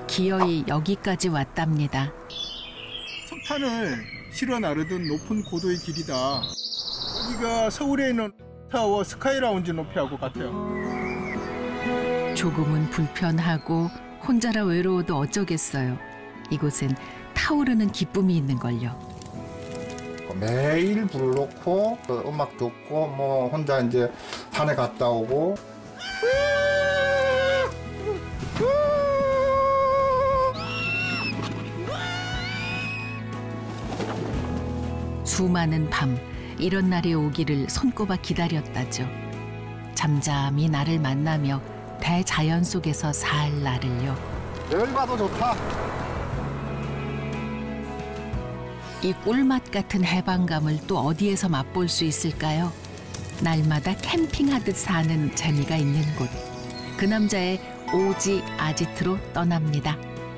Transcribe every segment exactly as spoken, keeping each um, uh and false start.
기어이 여기까지 왔답니다. 석탄을 실어 나르던 높은 고도의 길이다. 여기가 서울에 있는 타워 스카이라운지 높이하고 같아요. 조금은 불편하고 혼자라 외로워도 어쩌겠어요. 이곳엔 타오르는 기쁨이 있는걸요. 매일 불 놓고 음악 듣고 뭐 혼자 이제 산에 갔다 오고. 수많은 밤 이런 날이 오기를 손꼽아 기다렸다죠. 잠잠히 나를 만나며 대자연 속에서 살 날을요. 열 봐도 좋다. 이 꿀맛 같은 해방감을 또 어디에서 맛볼 수 있을까요? 날마다 캠핑하듯 사는 재미가 있는 곳. 그 남자의 오지 아지트로 떠납니다.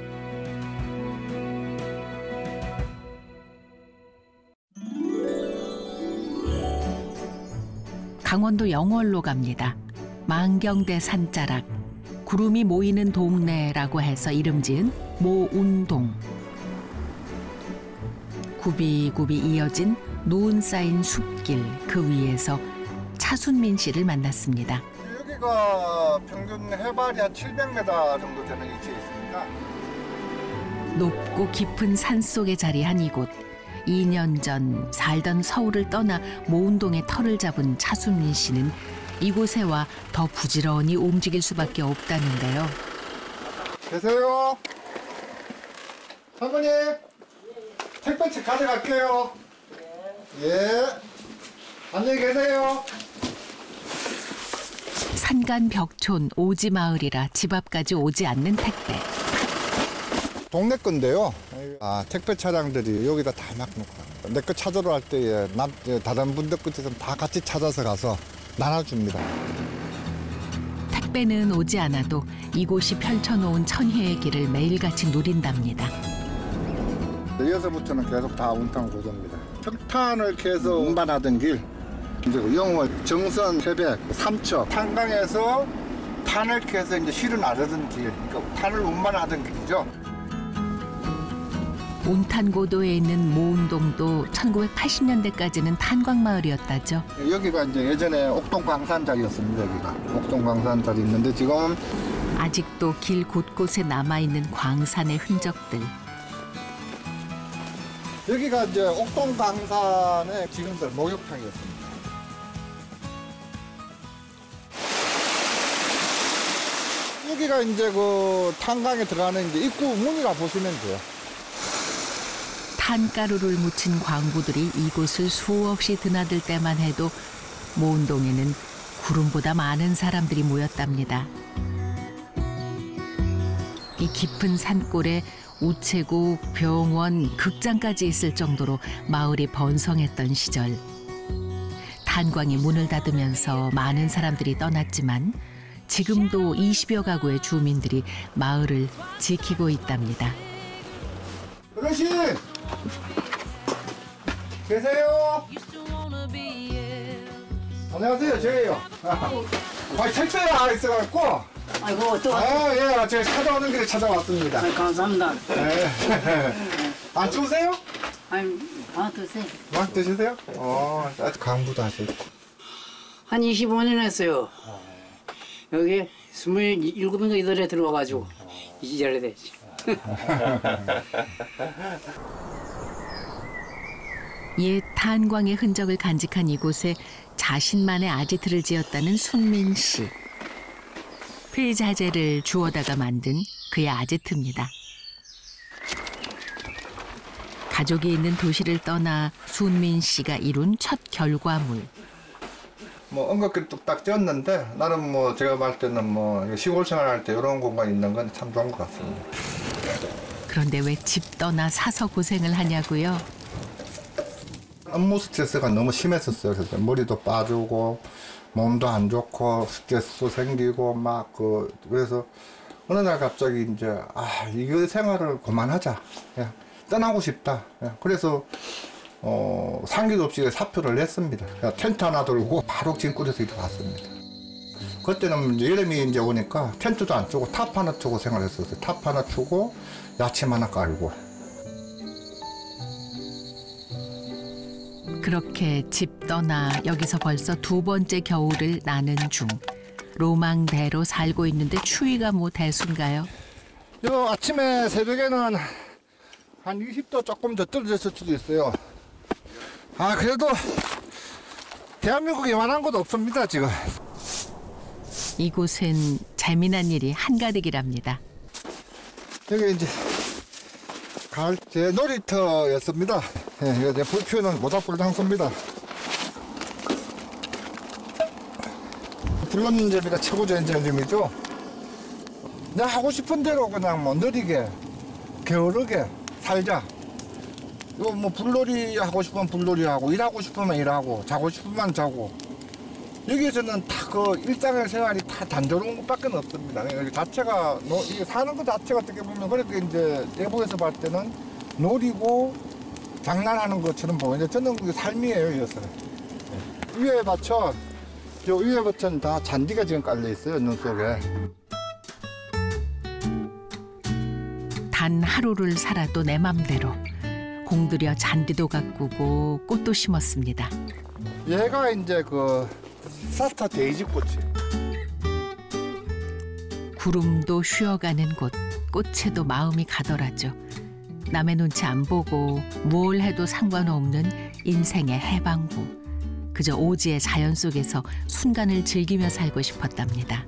강원도 영월로 갑니다. 만경대 산자락, 구름이 모이는 동네라고 해서 이름 지은 모운동. 굽이굽이 이어진 노은 쌓인 숲길, 그 위에서 차순민 씨를 만났습니다. 여기가 평균 해발이 한 칠백 미터 정도 되는 위치에 있습니다. 높고 깊은 산속에 자리한 이곳. 이 년 전 살던 서울을 떠나 모운동에 터를 잡은 차순민 씨는 이곳에 와 더 부지런히 움직일 수밖에 없다는데요. 계세요? 할머니, 택배차 가져갈게요. 예. 안녕히 계세요. 산간 벽촌 오지마을이라 집 앞까지 오지 않는 택배. 동네 건데요. 아, 택배 차량들이 여기다 다 막 놓고 내 거 찾으러 갈 때에 남, 다른 분들 것처럼 다 같이 찾아서 가서 나눠줍니다. 택배는 오지 않아도 이곳이 펼쳐놓은 천혜의 길을 매일같이 누린답니다. 여기서부터는 계속 다 운탕 구조입니다. 석탄을 계속 운반하던 길, 이제 영월, 정선, 태백, 삼척, 탄광에서 탄을 캐서 이제 실어 나르던 길, 그러니까 탄을 운반하던 길이죠. 온탄고도에 있는 모운동도 천구백팔십 년대까지는 탄광마을이었다죠. 여기가 이제 예전에 옥동광산자리였습니다. 여기가 옥동광산자리 있는데 지금 아직도 길 곳곳에 남아있는 광산의 흔적들. 여기가 이제 옥동광산의 지금들 목욕탕이었습니다. 여기가 이제 그 탄광에 들어가는 이제 입구 문이라 보시면 돼요. 탄가루를 묻힌 광부들이 이곳을 수없이 드나들 때만 해도 모운동에는 구름보다 많은 사람들이 모였답니다. 이 깊은 산골에 우체국, 병원, 극장까지 있을 정도로 마을이 번성했던 시절. 탄광이 문을 닫으면서 많은 사람들이 떠났지만 지금도 이십여 가구의 주민들이 마을을 지키고 있답니다. 어르신! 계세요? 안녕하세요, 저예요. 아, 택배가 있어갖고. 아이고, 또. 아, 예, 제가 찾아오는 길에 찾아왔습니다. 아, 감사합니다. 네. 안 추우세요? 아니, 아, 드세요. 막 드시세요? 어, 강부도 하시고. 한 이십오 년 했어요. 여기 스물일곱 년 이달에 들어와가지고 이 자리에 됐지. 옛 탄광의 흔적을 간직한 이곳에 자신만의 아지트를 지었다는 순민 씨. 폐자재를 주워다가 만든 그의 아지트입니다. 가족이 있는 도시를 떠나 순민 씨가 이룬 첫 결과물. 뭐 엉겁기를 뚝딱 쪘는데 나는 뭐 제가 볼 때는 뭐 시골 생활할 때 이런 공간 있는 건 참 좋은 것 같습니다. 그런데 왜 집 떠나 사서 고생을 하냐고요? 업무 스트레스가 너무 심했었어요. 그래서 머리도 빠지고 몸도 안 좋고 스트레스도 생기고 막 그 그래서 어느 날 갑자기 이제 아 이거 생활을 그만하자. 그냥 떠나고 싶다. 그래서 어, 상기도 없이 사표를 냈습니다. 텐트 하나 들고 바로 짐꾸려서 이렇게 갔습니다. 그때는 이제 여름이 이제 오니까 텐트도 안 치고 탑 하나 치고 생활했었어요. 탑 하나 치고 야채 하나 깔고. 그렇게 집 떠나 여기서 벌써 두 번째 겨울을 나는 중. 로망대로 살고 있는데 추위가 뭐 대수인가요? 요 아침에 새벽에는 한 이십 도 조금 더 떨어졌을 수도 있어요. 아 그래도 대한민국에 이만한 곳 없습니다 지금. 이곳은 재미난 일이 한가득이랍니다. 여기 이제 가을 제 놀이터였습니다. 예, 이거 이제 불 피우는 모닥불 장소입니다. 불 넣는 재미가 최고적인 재미죠. 내가 하고 싶은 대로 그냥 뭐 느리게 게으르게 살자. 이거 뭐 불놀이 하고 싶으면 불놀이 하고 일하고 싶으면 일하고 자고 싶으면 자고. 여기에서는 다 그 일상의 생활이 다 단조로운 것밖에 없습니다. 여기 자체가 노, 이게 사는 것 자체가 어떻게 보면 그래도 이제 내부에서 봤을 때는 놀이고 장난하는 것처럼 보이는데 저는 그게 삶이에요. 이것은 위에 받쳐 저 위에 받쳐는 다 잔디가 지금 깔려 있어요. 눈 속에. 단 하루를 살아도 내 맘대로 공들여 잔디도 가꾸고 꽃도 심었습니다. 얘가 이제 그 사스타 데이지 꽃이에요. 구름도 쉬어가는 곳, 꽃에도 마음이 가더라죠. 남의 눈치 안 보고 뭘 해도 상관없는 인생의 해방부. 그저 오지의 자연 속에서 순간을 즐기며 살고 싶었답니다.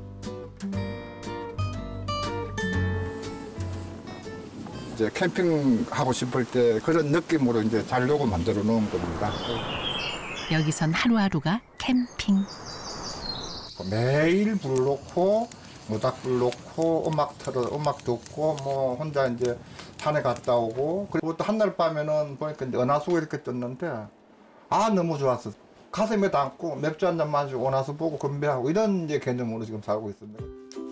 이제 캠핑 하고 싶을 때 그런 느낌으로 이제 자려고 만들어 놓은 겁니다. 여기선 하루하루가 캠핑. 매일 불 놓고 모닥불 놓고 음악 틀어 음악 듣고 뭐 혼자 이제 산에 갔다 오고 그리고 또 한날 밤에는 보니까 이제 은하수가 이렇게 떴는데 아 너무 좋았어. 가슴에 담고 맥주 한 잔 마시고 은하수 보고 건배하고 이런 이제 개념으로 지금 살고 있습니다.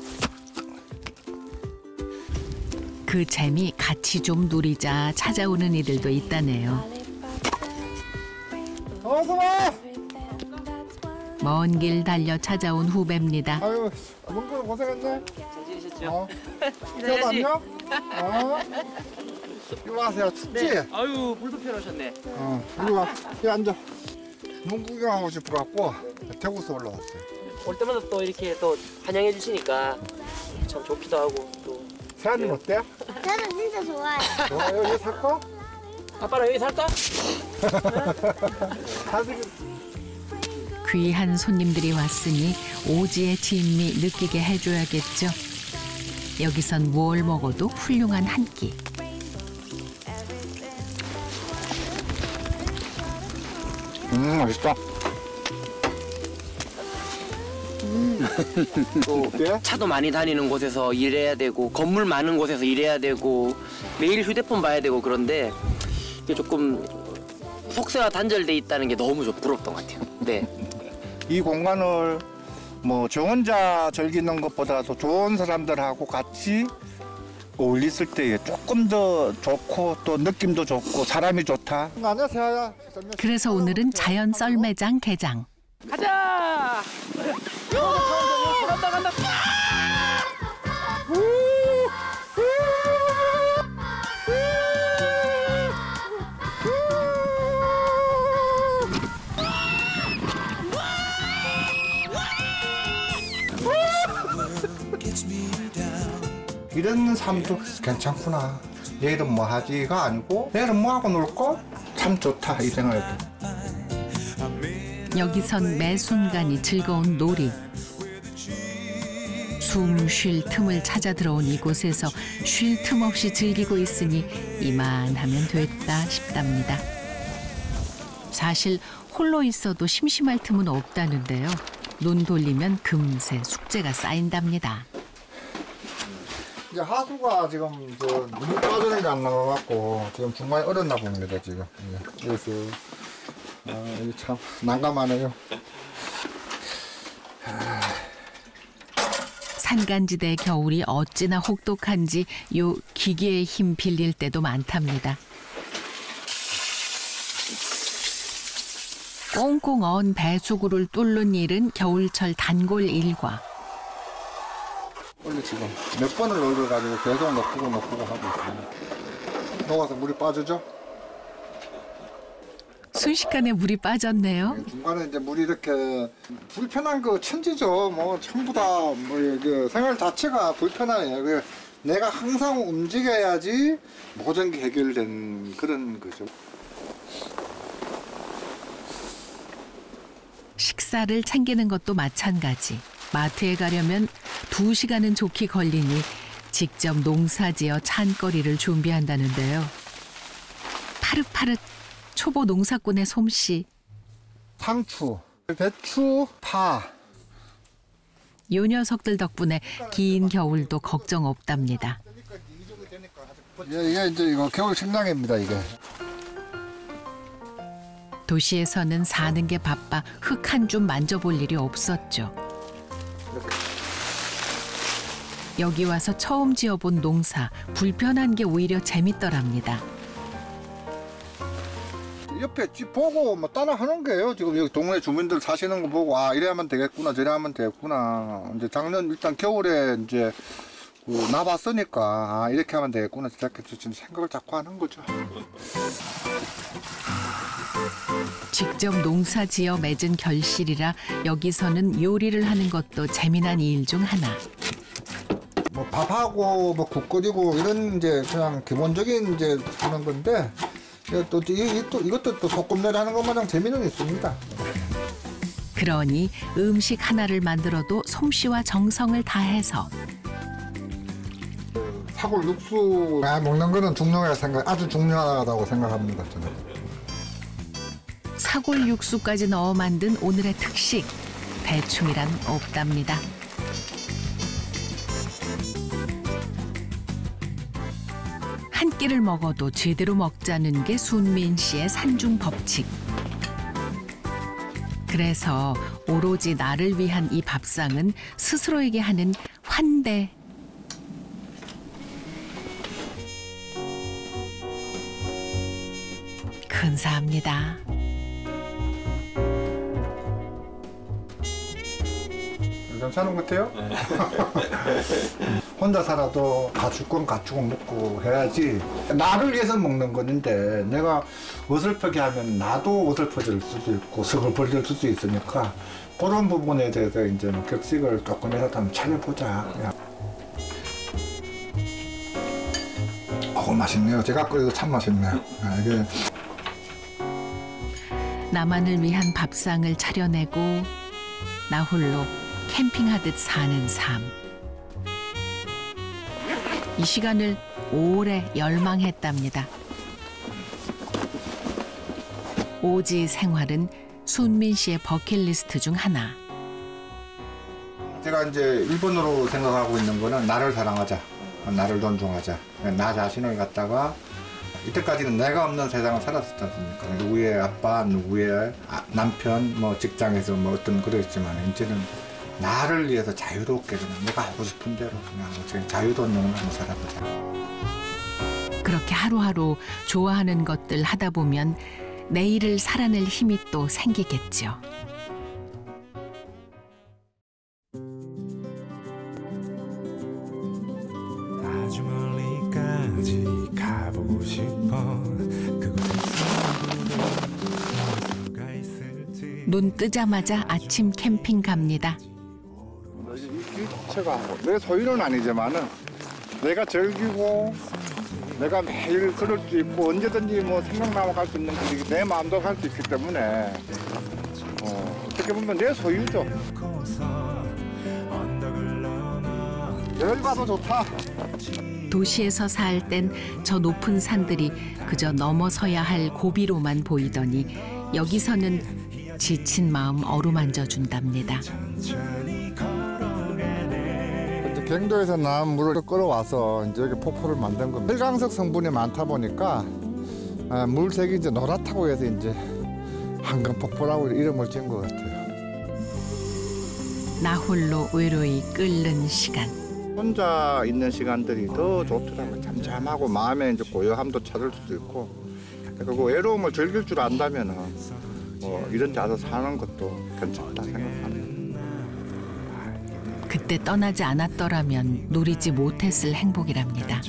그 재미 같이 좀 누리자 찾아오는 이들도 있다네요. 어서 와. 먼 길 달려 찾아온 후배입니다. 아유 문구 고생했네. 잘 지내셨죠? 어. 이사도 안녕? 어. 이리 와세요. 춥지? 네. 아유 물도 펴놓으셨네. 어. 이리 와. 여기 앉아. 농 구경하고 싶어갖고 대구에서 올라왔어요. 올 때마다 또 이렇게 또 환영해 주시니까 참 좋기도 하고 또. 세안이는 어때? 저는 진짜 좋아요. 좋아요. 여기 살까? 아빠랑 여기 살까? 사실 귀한 손님들이 왔으니 오지의 진미 느끼게 해줘야겠죠. 여기선 뭘 먹어도 훌륭한 한 끼. 음 맛있다. 또 어때? 차도 많이 다니는 곳에서 일해야 되고 건물 많은 곳에서 일해야 되고 매일 휴대폰 봐야 되고 그런데 이게 조금 속세와 단절돼 있다는 게 너무 좀 부럽던 것 같아요. 네. 이 공간을 뭐 저 혼자 즐기는 것보다도 좋은 사람들하고 같이 어울렸을 때 조금 더 좋고 또 느낌도 좋고 사람이 좋다. 안녕하세요. 그래서 오늘은 자연 썰매장 개장. 가자! 요! 간다 간다! 이런 삶도 괜찮구나. 내일은 뭐 하지가 아니고 내일은 뭐 하고 놀고 참 좋다 이 생각이. 여기선 매 순간이 즐거운 놀이. 숨 쉴 틈을 찾아 들어온 이곳에서 쉴 틈 없이 즐기고 있으니 이만하면 됐다 싶답니다. 사실 홀로 있어도 심심할 틈은 없다는데요. 눈 돌리면 금세 숙제가 쌓인답니다. 이제 하수가 지금 저 눈이 빠져는 게 안 나와갖고 지금 중간에 얼었나 봅니다 지금. 예. 그래서 아 이게 참 난감하네요. 산간지대 겨울이 어찌나 혹독한지 요 기계의 힘 빌릴 때도 많답니다. 꽁꽁 언 배수구를 뚫는 일은 겨울철 단골 일과. 원래 지금 몇 번을 넣어가지고 계속 넣고 넣고 하고 있습니다. 녹아서 물이 빠지죠? 순식간에 물이 빠졌네요. 중간에 이제 물이 이렇게 불편한 거 천지죠. 뭐 전부 다뭐 생활 자체가 불편해요. 내가 항상 움직여야지 모든 게 해결된 그런 거죠. 식사를 챙기는 것도 마찬가지. 마트에 가려면 두 시간은 좋게 걸리니 직접 농사지어 찬거리를 준비한다는데요. 파릇파릇 초보 농사꾼의 솜씨. 상추, 배추, 파. 요 녀석들 덕분에 긴 겨울도 걱정 없답니다. 이게 이제 이거 겨울 식량입니다, 이게. 도시에서는 사는 게 바빠 흙 한 줌 만져볼 일이 없었죠. 여기 와서 처음 지어본 농사, 불편한 게 오히려 재밌더랍니다. 옆에 집 보고 뭐 따라 하는 거예요. 지금 여기 동네 주민들 사시는 거 보고 아 이래 하면 되겠구나 저래 하면 되겠구나. 이제 작년 일단 겨울에 이제 그 나봤으니까 아 이렇게 하면 되겠구나 이렇게 지금 생각을 자꾸 하는 거죠. 직접 농사 지어 맺은 결실이라 여기서는 요리를 하는 것도 재미난 일 중 하나. 뭐 밥하고 뭐 국 끓이고 이런 이제 그냥 기본적인 이제 하는 건데 또, 이, 또 이것도 또 소꿉놀이 하는 것마냥 재미는 있습니다. 그러니 음식 하나를 만들어도 솜씨와 정성을 다해서 사골 육수 먹는 거는 중요하게 생각, 아주 중요하다고 생각합니다. 저는. 사골 육수까지 넣어 만든 오늘의 특식. 대충이란 없답니다. 한 끼를 먹어도 제대로 먹자는 게 순민 씨의 산중 법칙. 그래서 오로지 나를 위한 이 밥상은 스스로에게 하는 환대. 근사합니다. 괜찮은 것 같아요? 네. 혼자 살아도 갖출 건 갖추고 먹고 해야지. 나를 위해서 먹는 건데 내가 어설프게 하면 나도 어설퍼질 수도 있고 서글퍼질 수도 있으니까 그런 부분에 대해서 이제 뭐 격식을 조금이라도 한번 차려보자. 그냥. 어우 맛있네요. 제가 끓여도 참 맛있네요. 아, 이게. 나만을 위한 밥상을 차려내고 나 홀로 캠핑하듯 사는 삶. 이 시간을 오래 열망했답니다. 오지 생활은 순민 씨의 버킷리스트 중 하나. 제가 이제 일본어로 생각하고 있는 거는 나를 사랑하자, 나를 존중하자. 나 자신을 갖다가 이때까지는 내가 없는 세상을 살았었지 않습니까? 누구의 아빠, 누구의 남편, 뭐 직장에서 뭐 어떤 그랬지만 이제는 나를 위해서 자유롭게 그냥 내가 하고 싶은 대로 그냥 자유도능을 한번 살아보자. 그렇게 하루하루 좋아하는 것들 하다 보면 내일을 살아낼 힘이 또 생기겠죠. 아주 멀리까지 가보고 싶어. 눈 뜨자마자 아침 캠핑 갑니다. 이 자체가 내 소유는 아니지만은 내가 즐기고 내가 매일 그럴 수 있고 언제든지 뭐 생각나면 갈 수 있는 것이 내 마음대로 할 수 있기 때문에 어, 어떻게 보면 내 소유죠. 여기 봐도 좋다. 도시에서 살 땐 저 높은 산들이 그저 넘어서야 할 고비로만 보이더니 여기서는 지친 마음 어루만져 준답니다. 갱도에서 나온 물을 끌어와서 이제 여기 폭포를 만든 겁니다. 혈강석 성분이 많다 보니까 물색이 이제 노랗다고 해서 이제 황금 폭포라고 이름을 지은 것 같아요. 나 홀로 외로이 끓는 시간. 혼자 있는 시간들이 더 좋더라고요. 잠잠하고 마음에 이제 고요함도 찾을 수도 있고 그리고 외로움을 즐길 줄 안다면은 뭐 이런 데서 사는 것도 괜찮다 생각합니다. 그때 떠나지 않았더라면 누리지 못했을 행복이랍니다.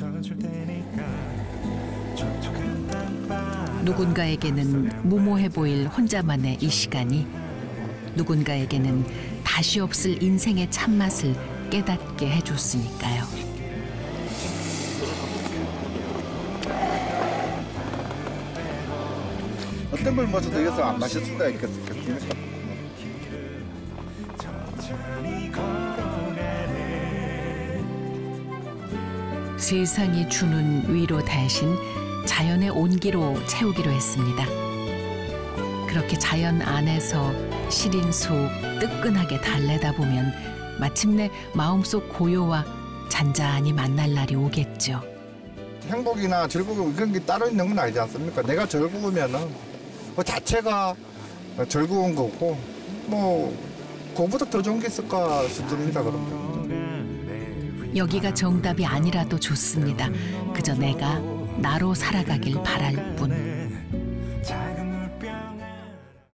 누군가에게는 무모해 보일 혼자만의 이 시간이 누군가에게는 다시 없을 인생의 참맛을 깨닫게 해줬으니까요. 어떤 걸 마셔도 여기서 안 마실 수가 있겠습니까? 세상이 주는 위로 대신 자연의 온기로 채우기로 했습니다. 그렇게 자연 안에서 시린 속 뜨끈하게 달래다 보면 마침내 마음속 고요와 잔잔히 만날 날이 오겠죠. 행복이나 즐거움 그런 게 따로 있는 건 아니지 않습니까? 내가 즐거우면은 그 자체가 즐거운 거고 뭐 그거보다 더 좋은 게 있을까 싶습니다. 그럼 여기가 정답이 아니라도 좋습니다. 그저 내가 나로 살아가길 바랄 뿐.